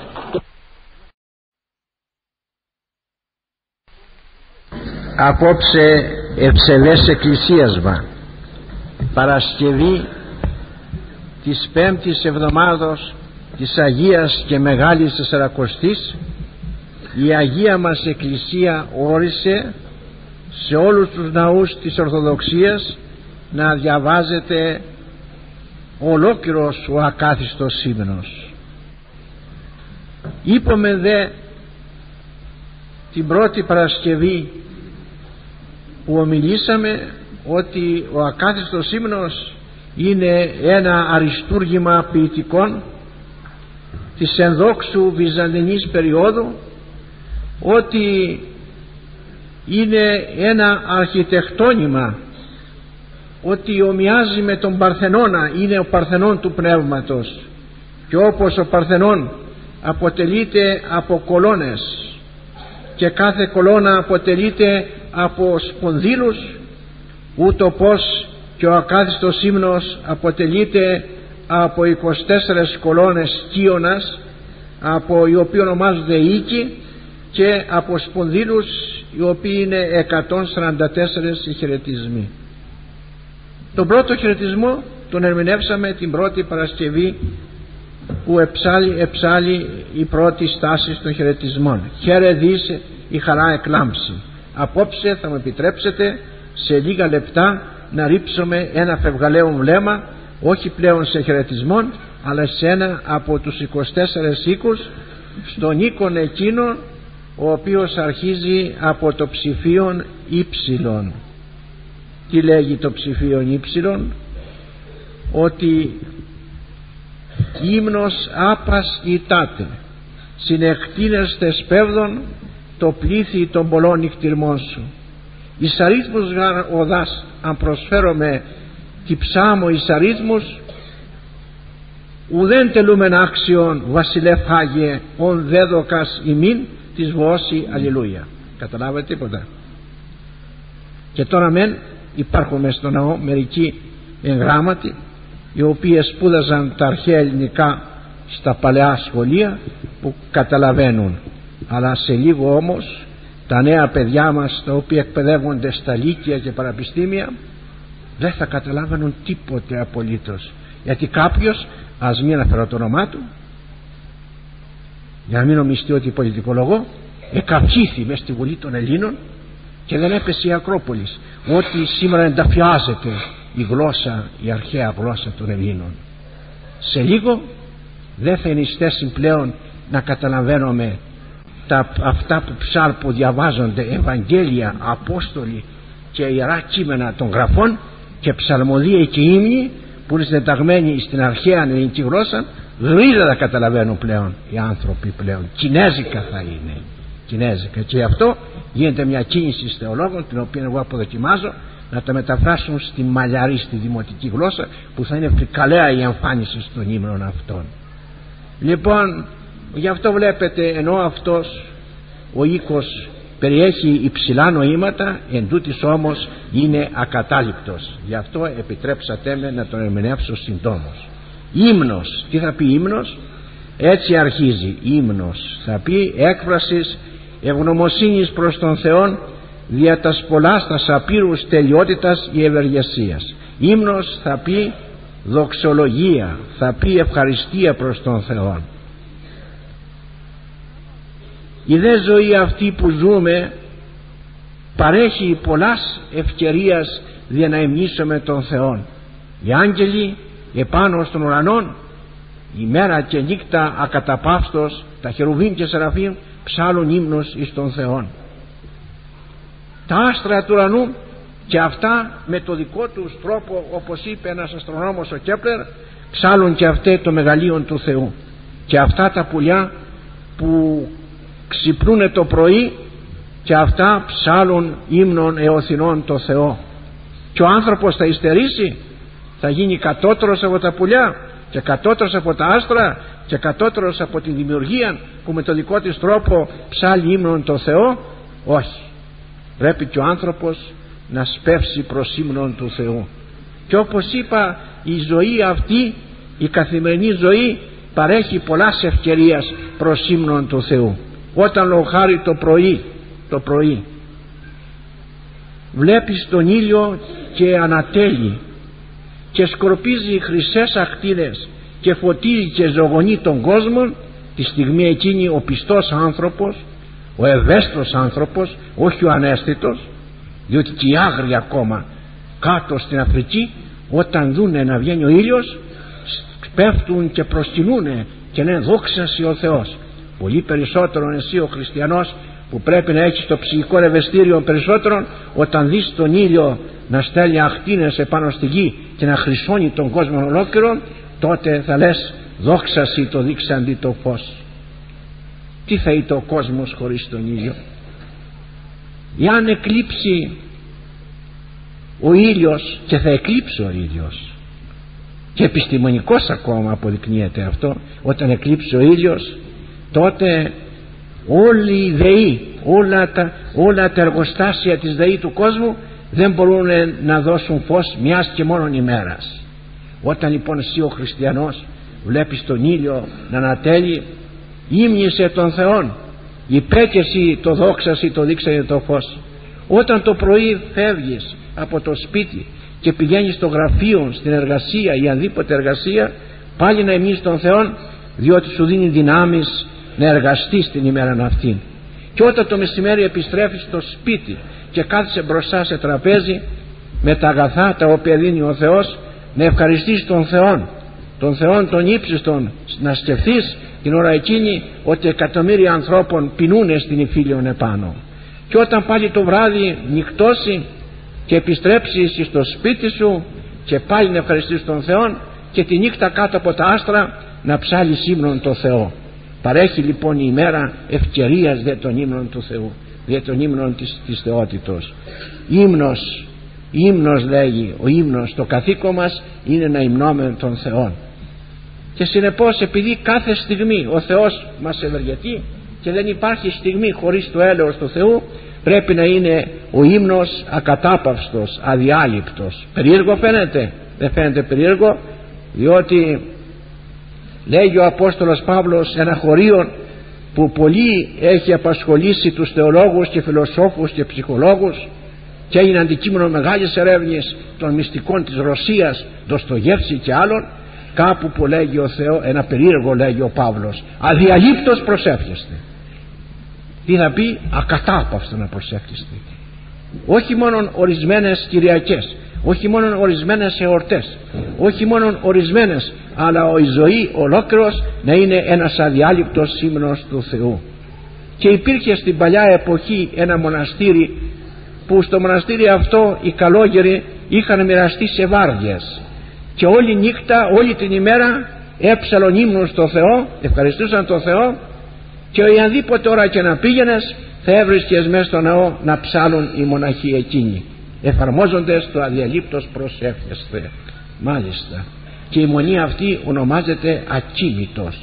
Απόψε ευσεβές εκκλησίασμα, Παρασκευή της πέμπτης εβδομάδος της Αγίας και Μεγάλης Τεσσαρακοστής, η Αγία μας Εκκλησία όρισε σε όλους τους ναούς της Ορθοδοξίας να διαβάζεται ολόκληρος ο ακάθιστος ύμνος. Είπαμε δε την πρώτη Παρασκευή που ομιλήσαμε ότι ο ακάθιστος ύμνος είναι ένα αριστούργημα ποιητικών της ενδόξου βυζαντινής περίοδου, ότι είναι ένα αρχιτεκτόνημα, ότι ομοιάζει με τον Παρθενώνα, είναι ο Παρθενών του πνεύματος, και όπως ο Παρθενών αποτελείται από κολόνες και κάθε κολόνα αποτελείται από σπονδύλους, ούτω πως και ο ακάθιστος ύμνος αποτελείται από είκοσι τέσσερις κολόνες κύωνας, από οι οποίοι ονομάζονται οίκοι, και από σπονδύλους οι οποίοι είναι εκατόν σαράντα τέσσερις οι χαιρετισμοί. Τον πρώτο χαιρετισμό τον ερμηνεύσαμε την πρώτη Παρασκευή που εψάλει, εψάλει η πρώτη στάση των χαιρετισμών. Χαίρε δεις η χαρά εκλάμψει. Απόψε θα μου επιτρέψετε σε λίγα λεπτά να ρίψουμε ένα φευγαλαίο βλέμμα, όχι πλέον σε χαιρετισμόν, αλλά σε ένα από τους είκοσι τέσσερις οίκους, στον οίκον εκείνον ο οποίος αρχίζει από το ψηφίον ύψιλον. Τι λέγει το ψηφίον ύψιλον? Ότι ύμνος άπας ητάτε συνεκτείνεστε σπέβδον το πλήθη των πολλών νυχτηρμών σου. Εις αρίθμους γαρ οδάς αν προσφέρομαι τη ψάμω εις αρίθμους, ουδέν τελούμεν άξιον βασιλεύ Άγιε ον δέδοκας ημίν της βόση αλληλούια. Καταλάβατε τίποτα? Και τώρα μεν υπάρχουν μες στο ναό μερικοί εγγράμματοι οι οποίοι σπούδαζαν τα αρχαία ελληνικά στα παλαιά σχολεία που καταλαβαίνουν, αλλά σε λίγο όμως τα νέα παιδιά μας τα οποία εκπαιδεύονται στα λύκεια και παραπιστήμια δεν θα καταλάβαινουν τίποτε απολύτως, γιατί κάποιος, ας μην αναφέρω το όνομά του για να μην νομιστεί ότι πολιτικολογώ, εκαψήθη μες στη Βουλή των Ελλήνων και δεν έπεσε η Ακρόπολη, ότι σήμερα ενταφιάζεται η γλώσσα, η αρχαία γλώσσα των Ελλήνων. Σε λίγο δεν θα είναι εις θέση πλέον να καταλαβαίνουμε τα, αυτά που ψάρ που διαβάζονται, Ευαγγέλια, Απόστολοι και ιερά κείμενα των γραφών και ψαλμοδία και ύμνοι που είναι συντεταγμένοι στην αρχαία ελληνική γλώσσα. Γρήγορα τα καταλαβαίνουν πλέον οι άνθρωποι πλέον. Κινέζικα θα είναι, κινέζικα, και γι' αυτό γίνεται μια κίνηση θεολόγων, την οποία εγώ αποδοκιμάζω, να τα μεταφράσουν στη μαλλιαρή, στη δημοτική γλώσσα, που θα είναι φρικαλαία η εμφάνιση των ύμνων αυτών. Λοιπόν, γι' αυτό βλέπετε, ενώ αυτός ο οίκος περιέχει υψηλά νοήματα, εν τούτης όμως είναι ακατάληπτος. Γι' αυτό επιτρέψατε με να τον ερμηνεύσω συντόμως. Ύμνος, τι θα πει ύμνος? Έτσι αρχίζει. Ύμνος θα πει έκφρασης ευγνωμοσύνης προς τον Θεόν δια τας πολλάς τας απείρους τελειότητας ή ευεργεσίας. Ύμνος θα πει δοξολογία, θα πει ευχαριστία προς τον Θεό. Η δε ζωή αυτή που ζούμε παρέχει πολλάς ευκαιρίας για να εμνήσουμε τον Θεό. Οι άγγελοι επάνω στον ουρανόν ημέρα και νύχτα ακαταπαύστος, τα χερουβίμ και σεραφείμ ψάλουν ύμνους εις τον Θεόν. τα άστρα του ουρανού, και αυτά με το δικό τους τρόπο, όπως είπε ένας αστρονόμος ο Κέπλερ, ψάλουν και αυτέ το μεγαλείον του Θεού. Και αυτά τα πουλιά που ξυπνούνε το πρωί, και αυτά ψάλουν ύμνων εωθινών το Θεό. Και ο άνθρωπος θα υστερήσει, θα γίνει κατώτερος από τα πουλιά και κατώτερος από τα άστρα και κατώτερος από τη δημιουργία που με το δικό της τρόπο ψάλει ύμνων το Θεό. Όχι, πρέπει και ο άνθρωπος να σπεύσει προς ύμνων του Θεού. Και όπως είπα, η ζωή αυτή, η καθημερινή ζωή, παρέχει πολλές ευκαιρίες προς ύμνων του Θεού. Όταν λόγω χάρη το πρωί το πρωί βλέπεις τον ήλιο και ανατέλει και σκορπίζει χρυσές ακτίνες και φωτίζει και ζωγονεί τον κόσμο, τη στιγμή εκείνη ο πιστός άνθρωπος, ο ευαίσθητος άνθρωπος, όχι ο αναίσθητος, διότι και οι άγριοι ακόμα κάτω στην Αφρική, όταν δούνε να βγαίνει ο ήλιος, πέφτουν και προσκυνούνε και λένε δόξασι ο Θεός. Πολύ περισσότερο εσύ ο χριστιανός, που πρέπει να έχεις το ψυχικό ευαισθήριο περισσότερο, όταν δεις τον ήλιο να στέλνει ακτίνες επάνω στη γη και να χρυσώνει τον κόσμο ολόκληρο, τότε θα λες δόξασι το δείξαντι το φως. Τι θα ήταν ο κόσμος χωρίς τον ήλιο? Εάν εκλείψει ο ήλιος, και θα εκλείψει ο ήλιος, και επιστημονικός ακόμα αποδεικνύεται αυτό, όταν εκλείψει ο ήλιος, τότε όλοι οι δεοί, όλα τα, όλα τα εργοστάσια της ΔΕΗ του κόσμου δεν μπορούν να δώσουν φως μιας και μόνον ημέρας. Όταν λοιπόν εσύ ο χριστιανός βλέπεις τον ήλιο να ανατέλει, ύμνησε τον Θεόν, υπέκεση το δόξαση το δείξανε το φως. Όταν το πρωί φεύγεις από το σπίτι και πηγαίνεις στο γραφείο, στην εργασία ή ανδήποτε εργασία, πάλι να υμνείς τον Θεόν, διότι σου δίνει δυνάμεις να εργαστείς την ημέρα αυτή. Και όταν το μεσημέρι επιστρέφεις στο σπίτι και κάθεσαι μπροστά σε τραπέζι με τα αγαθά τα οποία δίνει ο Θεός, να ευχαριστείς τον Θεόν, τον Θεόν τον ύψιστον, να σκεφτείς την ώρα εκείνη ότι εκατομμύρια ανθρώπων πεινούν στην Ιφίλιον επάνω. Και όταν πάλι το βράδυ νυχτώσει και επιστρέψεις στο σπίτι σου, και πάλι να ευχαριστείς τον Θεόν, και τη νύχτα κάτω από τα άστρα να ψάλεις ύμνον το Θεό. Παρέχει λοιπόν η ημέρα ευκαιρίας δε των ύμνων του Θεού, δε των ύμνων της, της θεότητος. Ύμνος, ύμνος λέγει, ο ύμνος, το καθήκον μας είναι να υμνώμε τον Θεό. Και συνεπώς, επειδή κάθε στιγμή ο Θεός μας ευεργετεί και δεν υπάρχει στιγμή χωρίς το έλεος του Θεού, πρέπει να είναι ο ύμνος ακατάπαυστος, αδιάλειπτος. Περίεργο φαίνεται? Δεν φαίνεται περίεργο? Διότι λέγει ο Απόστολος Παύλος ένα χωρίο που πολύ έχει απασχολήσει τους θεολόγους και φιλοσόφους και ψυχολόγους και έγινε αντικείμενο μεγάλης ερεύνης των μυστικών της Ρωσίας, Ντοστογεύσκη και άλλων, κάπου που λέγει ο Θεός, ένα περίεργο λέγει ο Παύλος, αδιαλείπτως προσεύχεστε. Τι θα πει? Ακατάπαυστα να προσεύχεστε. Όχι μόνο ορισμένες Κυριακές, όχι μόνο ορισμένες εορτές, όχι μόνο ορισμένες, αλλά η ζωή ολόκληρος να είναι ένας αδιάλειπτος ύμνος του Θεού. Και υπήρχε στην παλιά εποχή ένα μοναστήρι, που στο μοναστήρι αυτό οι καλόγεροι είχαν μοιραστεί σε βάρδιες και όλη νύχτα, όλη την ημέρα έψαλον ύμνους στο Θεό, ευχαριστούσαν τον Θεό, και οποιαδήποτε ώρα και να πήγαινες θα έβρισκες μέσα στο ναό να ψάλουν οι μοναχοί εκείνοι, εφαρμόζοντες το αδιαλείπτος προσεύχεστε. Μάλιστα. Και η μονή αυτή ονομάζεται ακίνητος,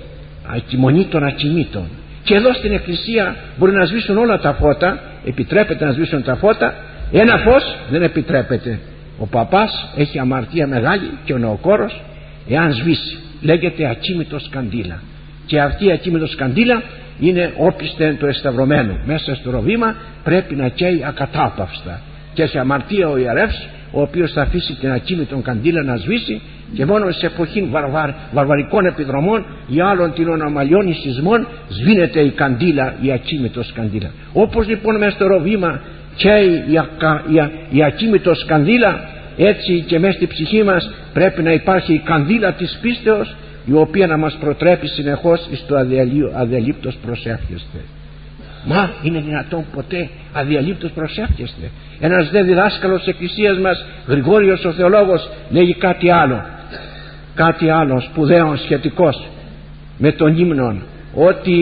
η μονή των ακινήτων. Και εδώ στην εκκλησία μπορεί να σβήσουν όλα τα φώτα, επιτρέπεται να σβήσουν τα φώτα, ένα φως δεν επιτρέπεται. Ο παπάς έχει αμαρτία μεγάλη και ο νεοκόρος εάν σβήσει, λέγεται ακίνητος καντήλα. Και αυτή η ακίνητος καντήλα είναι όπισθεν του εσταυρωμένου. Μέσα στο ροβήμα πρέπει να καίει ακατάπαυστα, και έχει αμαρτία ο ιερεύς, ο οποίος θα αφήσει την ακίνητον καντήλα να σβήσει, και μόνο σε εποχή βαρβαρ, βαρβαρικών επιδρομών ή άλλων την ανομαλιών ή σεισμών σβήνεται η καντήλα, η ακίνητος καντήλα. Όπως λοιπόν μέσα στο ροβήμα καίει η, ακα, η, η ακίνητος καντήλα, έτσι και μέσα στη ψυχή μας πρέπει να υπάρχει η κανδύλα της πίστεως, η οποία να μας προτρέπει συνεχώς στο αδιαλείπτος προσεύχεστε. Μα είναι δυνατόν ποτέ αδιαλείπτως προσεύχεστε? Ένας δε διδάσκαλος της Εκκλησίας μας, Γρηγόριος ο Θεολόγος, λέγει κάτι άλλο, κάτι άλλο σπουδαίο σχετικός με τον ύμνον, ότι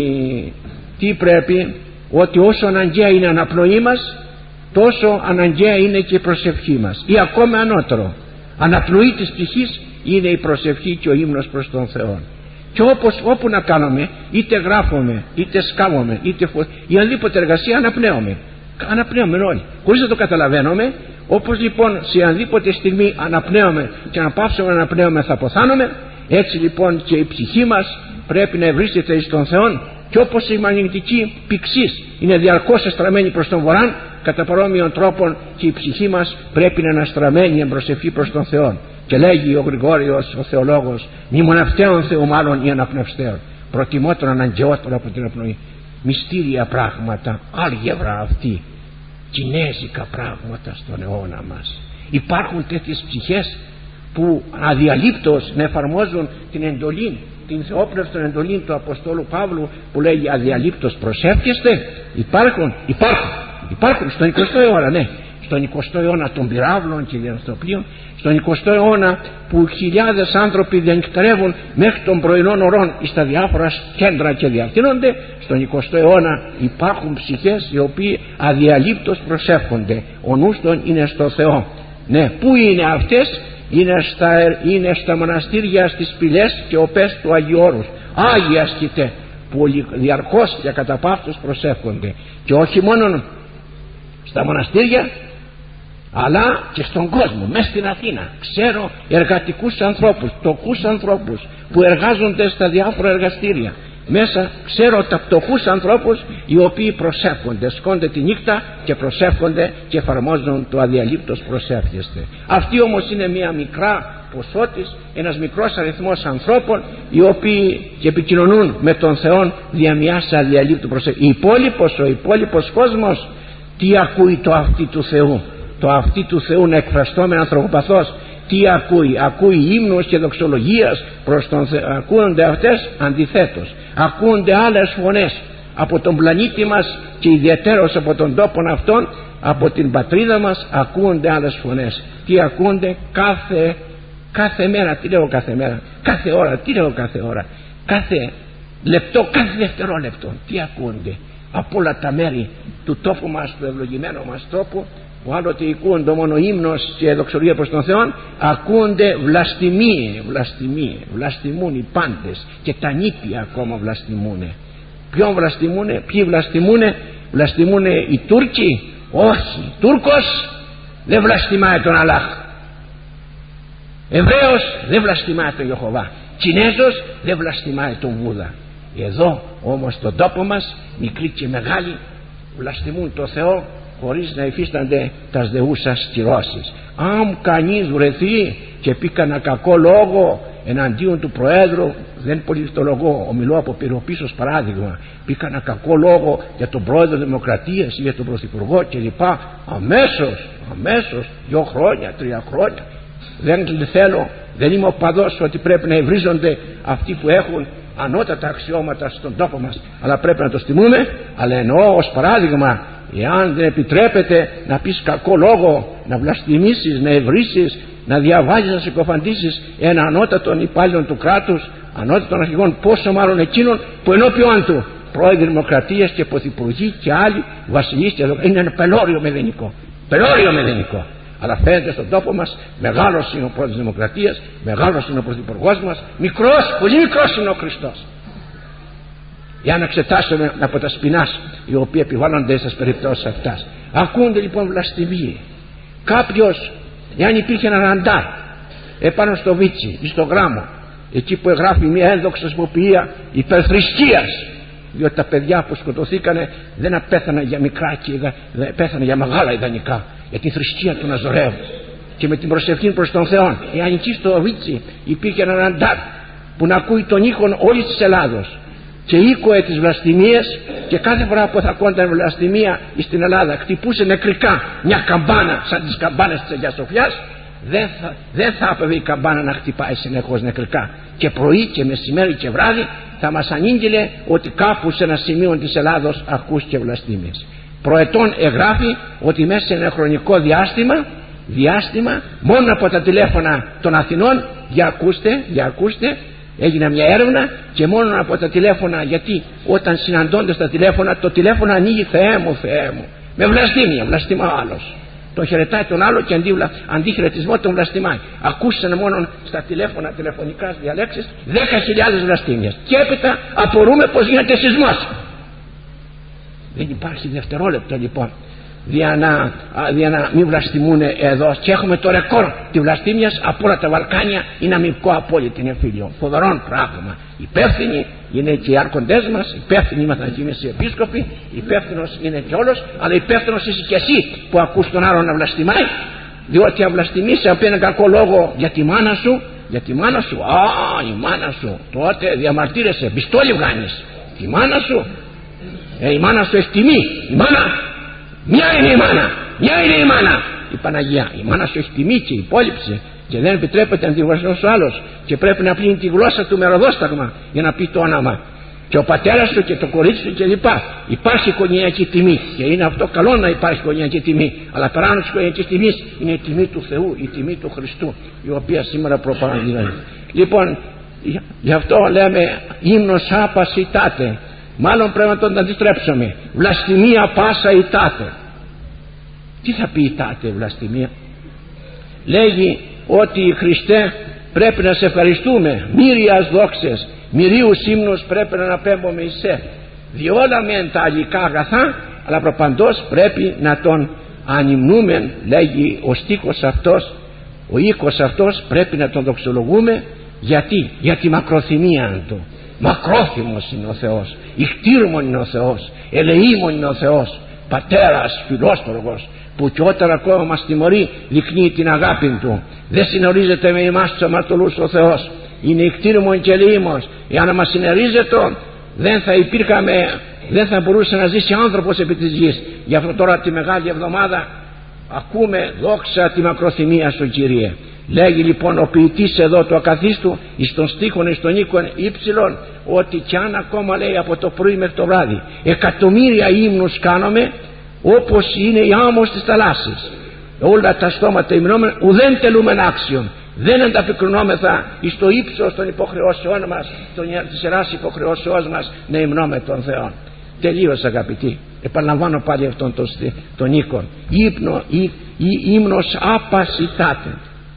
τι πρέπει, ότι όσο αναγκαία είναι η αναπνοή μας, τόσο αναγκαία είναι και η προσευχή μας, ή ακόμα ανώτερο, αναπνοή της ψυχής είναι η προσευχή και ο ύμνος προς τον Θεό. Και όπως όπου να κάνουμε, είτε γράφουμε, είτε σκάβουμε, είτε φω... η ανδήποτε εργασία αναπνέουμε. Αναπνέουμε όλοι, χωρίς να το καταλαβαίνουμε. Όπως λοιπόν σε ανδήποτε στιγμή αναπνέουμε και να πάψουμε να αναπνέουμε θα αποθάνουμε, έτσι λοιπόν και η ψυχή μας πρέπει να ευρίσκεται εις τον Θεό. Και όπως η μαγνητική πηξής είναι διαρκώς εστραμμένη προς τον βορράν, κατά παρόμοιον τρόπον και η ψυχή μας πρέπει να είναι αστραμμένη εν προσευχή προς τον Θεό. Και λέγει ο Γρηγόριος ο Θεολόγος, μη μοναυτέων Θεού μάλλον ή αναπνευστέων, προτιμώ τον αναγκαιότερο από την αναπνοή. Μυστήρια πράγματα, άλγευρα αυτή, κινέζικα πράγματα στον αιώνα μας. Υπάρχουν τέτοιες ψυχές που αδιαλείπτως να εφαρμόζουν την εντολή, την θεόπνευστον εντολή του Αποστόλου Παύλου που λέγει αδιαλείπτως προσεύχεστε. Υπάρχουν, υπάρχουν, υπάρχουν στον εικοστό αιώνα, ναι. Στον εικοστό αιώνα των πυράβλων και διαστοπλίων, στον εικοστό αιώνα που χιλιάδες άνθρωποι διανυκτερεύουν μέχρι των πρωινών ωρών στα διάφορα κέντρα και διακτείνονται, στον εικοστό αιώνα υπάρχουν ψυχές οι οποίοι αδιαλείπτως προσεύχονται. Ο νους των είναι στο Θεό. Ναι, πού είναι αυτές? Είναι στα, είναι στα μοναστήρια, στις σπηλές και οπές του Αγίου Όρους. Άγιοι ασκητέ που διαρκώς και κατά πάυστος προσεύχονται. Και όχι μόνο στα μοναστήρια, αλλά και στον κόσμο, μέσα στην Αθήνα. Ξέρω εργατικούς ανθρώπους, φτωχούς ανθρώπους που εργάζονται στα διάφορα εργαστήρια. Μέσα ξέρω τα φτωχούς ανθρώπους οι οποίοι προσεύχονται, σκόνται τη νύχτα και προσεύχονται και εφαρμόζουν το αδιαλείπτως προσεύχεστε. Αυτή όμως είναι μια μικρά ποσότης, ένας μικρός αριθμός ανθρώπων οι οποίοι και επικοινωνούν με τον Θεό δια μιας αδιαλείπτου προσεύχεστε. Υπόλοιπος, ο υπόλοιπος κόσμος τι ακούει το αυτή του Θεού? Το αυτή του Θεού να εκφραστώ με ανθρωποπαθώς. Τι ακούει? Ακούει ύμνους και δοξολογίας προς τον Θεό. Ακούονται αυτές? Αντιθέτως, ακούονται άλλες φωνές από τον πλανήτη μας και ιδιαιτέρως από τον τόπο αυτόν, από την πατρίδα μας ακούονται άλλες φωνές. Τι ακούονται? Κάθε, κάθε μέρα. Τι λέω κάθε μέρα? Κάθε ώρα. Τι λέω κάθε ώρα? Κάθε λεπτό, κάθε δευτερόλεπτο. Τι ακούονται από όλα τα μέρη του τόπου μας, του ευλογημένου μας τόπου, που άλλοτε ακούονται μόνο ύμνος και δοξολογία προς τον Θεό, ακούονται βλαστημίε, βλαστημίε, βλαστημούν οι πάντες και τα νήπια ακόμα βλαστημούνε. Ποιον βλαστημούνε? Ποιοι βλαστημούνε? Βλαστημούνε οι Τούρκοι? Όχι, Τούρκος δεν βλαστημάει τον Αλλάχ, Εβραίος δεν βλαστημάει τον Ιεχωβά, Κινέζος δεν βλαστημάει τον Βούδα. Εδώ όμως στον τόπο μας μικροί και μεγάλοι βλαστημούν το Θεό χωρίς να υφίστανται τας δεούσας κυρώσεις. Αν κανείς βρεθεί και πει κανένα κακό λόγο εναντίον του Προέδρου, δεν πολιτολογώ, ομιλώ από πυροπίσως παράδειγμα, πει κανένα κακό λόγο για τον Πρόεδρο Δημοκρατίας ή για τον Πρωθυπουργό κλπ, αμέσως, αμέσως, δύο χρόνια, τρία χρόνια, δεν θέλω, δεν είμαι οπαδός ότι πρέπει να ευρίζονται αυτοί που έχουν ανώτατα αξιώματα στον τόπο μας, αλλά πρέπει να το τιμούμε. Αλλά εννοώ ως παράδειγμα, εάν δεν επιτρέπεται να πεις κακό λόγο, να βλαστημίσεις, να ευρύσεις, να διαβάζεις, να συκοφαντήσεις ένα ανώτατον υπάλληλον του κράτους, ανώτατον αρχηγών, πόσο μάλλον εκείνον που ενώπιον του πρόεδροι Δημοκρατίας και πρωθυπουργοί και άλλοι βασιλείς και εδώ, είναι ένα πελώριο μεδενικό, πελώριο μεδενικό. Αλλά φαίνεται στον τόπο μας μεγάλος είναι ο πρόεδρος της Δημοκρατίας, μεγάλος είναι ο πρωθυπουργός μας, μικρός, πολύ μικρός είναι ο Χριστός. Για να εξετάσουμε από τα σπινάς οι οποίοι επιβάλλονται στις περιπτώσεις αυτές. Ακούνται λοιπόν βλαστημίες. Κάποιος, εάν υπήρχε ένα ραντάρ επάνω στο Βίτσι ή στο Γράμμο, εκεί που εγγράφει μια ένδοξη ασποποιία υπερθρησκείας, διότι τα παιδιά που σκοτωθήκανε δεν απέθαναν για μικρά και πέθαναν για μεγάλα ιδανικά, για τη θρησκεία του Ναζωραίου και με την προσευχή προς τον Θεό. Εάν εκεί στο Βίτσι υπήρχε ένα ραντάρ που να ακούει τον ήχον όλης της Ελλάδος και οίκοε τις βλαστημίες, και κάθε φορά που θα κόνταν βλαστημία στην Ελλάδα χτυπούσε νεκρικά μια καμπάνα σαν τις καμπάνες της Αγίας Σοφιάς, δεν θα, δεν θα έπρεπε η καμπάνα να χτυπάει συνεχώς νεκρικά, και πρωί και μεσημέρι και βράδυ θα μας ανήγγειλε ότι κάπου σε ένα σημείο της Ελλάδος ακούστηκε βλαστήμιες. Προετών εγγράφει ότι μέσα σε ένα χρονικό διάστημα, διάστημα μόνο από τα τηλέφωνα των Αθηνών, για ακούστε, για ακούστε, έγινε μια έρευνα και μόνο από τα τηλέφωνα, γιατί όταν συναντώνται στα τηλέφωνα, το τηλέφωνο ανοίγει Θεέ μου, Θεέ μου, με βλαστήμια, βλαστήμα ο άλλος. Τον χαιρετάει τον άλλο και αντί, αντί χαιρετισμό τον βλαστημάει. Ακούσαν μόνο στα τηλέφωνα, τηλεφωνικά διαλέξεις, δέκα χιλιάδες βλαστήμιες. Και έπειτα απορούμε πως γίνεται σεισμός. Δεν υπάρχει δευτερόλεπτο λοιπόν για να, για να μην βλαστημούν εδώ. Και έχουμε το ρεκόρ τη βλαστήμιας από όλα τα Βαλκάνια. Είναι αμυντικό απόλυτη, είναι φίλιο. Φοβερόν πράγμα. Υπεύθυνοι είναι και οι άρχοντές μας, υπεύθυνοι είμαστε και εμείς οι επίσκοποι, υπεύθυνος είναι και όλος, αλλά υπεύθυνος είσαι και εσύ που ακούς τον άλλον να βλαστημάει, διότι αν βλαστημίσει από έναν κακό λόγο για τη μάνα σου, για τη μάνα σου, α, η μάνα σου, τότε διαμαρτύρεσαι, πιστόλι βγάνεις. Τη μάνα σου, ε, η μάνα σου έχει τιμή, η μάνα, μια είναι η μάνα, μια είναι η μάνα, η Παναγία, η μάνα σου έχει τιμή και υπόλοιψη. Και δεν επιτρέπεται να τη γλωσσώσει ο άλλος, και πρέπει να πλύνει τη γλώσσα του με ροδόσταγμα για να πει το όνομα. Και ο πατέρας του και το κορίτσι του κλπ. Υπάρχει οικογενειακή τιμή, και είναι αυτό καλό να υπάρχει οικογενειακή τιμή. Αλλά παρά της οικογενειακής τιμής είναι η τιμή του Θεού, η τιμή του Χριστού, η οποία σήμερα προπαγανδίζεται. Λοιπόν, γι' αυτό λέμε ύμνος άπας ητάτε. Μάλλον πρέπει να τον αντιστρέψουμε. Βλαστημία πάσα ητάτε. Τι θα πει ητάτε βλαστημία? Λέγει ότι Χριστέ πρέπει να σε ευχαριστούμε, μύριας δόξες, μυρίους ύμνους πρέπει να αναπέμπουμε εις σε. Διόλα μεν τα αγγικά αγαθά, αλλά προπαντός πρέπει να τον ανυμνούμε. Λέγει ο στίχος αυτός, ο οίκος αυτός πρέπει να τον δοξολογούμε. Γιατί? Για τη μακροθυμία του. Μακρόθυμος είναι ο Θεός, ικτήρμον είναι ο Θεός, ελεήμον είναι ο Θεός, πατέρας φιλόστοργος, που και όταν ακόμα μας τιμωρεί δείχνει την αγάπη του. Δεν συνορίζεται με εμάς τους αμαρτωλούς ο Θεός, είναι ικτήρμον και ελεήμος. Εάν μας συνερίζεται δεν θα υπήρχαμε, δεν θα μπορούσε να ζήσει άνθρωπος επί της γης. Γι' αυτό τώρα τη Μεγάλη Εβδομάδα ακούμε δόξα τη μακροθυμία σου Κύριε. Λέγει λοιπόν ο ποιητής εδώ του ακαθίστου εις των στίχων εις των οίκων ύψιλον, ότι κι αν ακόμα λέει από το πρωί μέχρι το βράδυ εκατομμύρια ύμνους κάνουμε, όπως είναι η άμμος της θαλάσσης, όλα τα στόματα υμνώμεν ουδέν τελούμεν άξιον. Δεν ανταπικρινόμεθα εις το ύψος των υποχρεώσεών μας, της ιεράς υποχρεώσεώς μας, να υμνώμε τον Θεό. Τελείως αγαπητοί, επαναλαμβάνω πάλι αυτόν τον, τον οίκον. Ύπνο, ή, ή, ύμνος άπας ητάτε.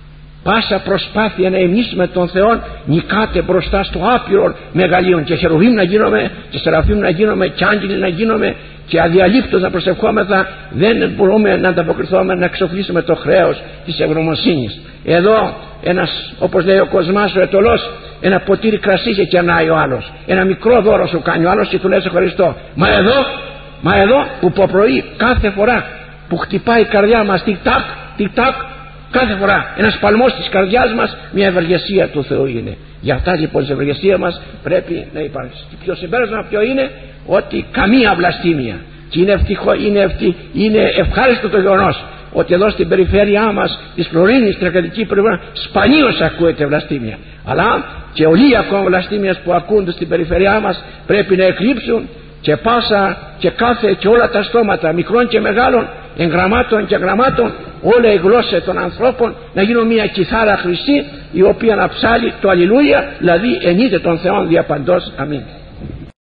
Πάσα προσπάθεια να υμνήσουμε τον Θεό νικάται μπροστά στο άπειρο μεγαλείων, και χερουβίμ να γίνομαι και σεραφίμ να γίνομαι και άγγελοι να γίνομαι και αδιαλείπτως να προσευχόμεθα. Δεν μπορούμε να ανταποκριθούμε, να εξοφλήσουμε το χρέος της ευγνωμοσύνης. Εδώ ένας, όπως λέει ο Κοσμάς ο Ετωλός, ένα ποτήρι κρασί και κερνάει ο άλλος, ένα μικρό δώρο σου κάνει ο άλλος και του λες ευχαριστώ. Μα εδώ, μα εδώ που από πρωί κάθε φορά που χτυπάει η καρδιά μας τικ τακ, τικ τακ, κάθε φορά ένας παλμός της καρδιάς μας, μια ευεργεσία του Θεού είναι. Γι' αυτά λοιπόν η ευεργεσία μας πρέπει να υπάρχει. Και ποιο συμπέρασμα ποιο είναι? Ότι καμία βλαστήμια. Και είναι, ευτυχο, είναι, ευτυχ, είναι ευχάριστο το γεγονός ότι εδώ στην περιφέρειά μας της Φλωρίνης, στην Ακαδική περιφέρεια, σπανίως ακούεται βλαστήμια. Αλλά και όλοι ακόμα βλαστήμιες που ακούνται στην περιφέρειά μας πρέπει να εκλείψουν, και πάσα και κάθε και όλα τα στόματα μικρών και μεγάλων, εγγραμμάτων και γραμμάτων, όλα η γλώσσα των ανθρώπων να γίνουν μια κιθάρα χρυσή, η οποία να ψάλει το αλληλούια, δηλαδή ενείται τον Θεόν δια παντός. Αμήν.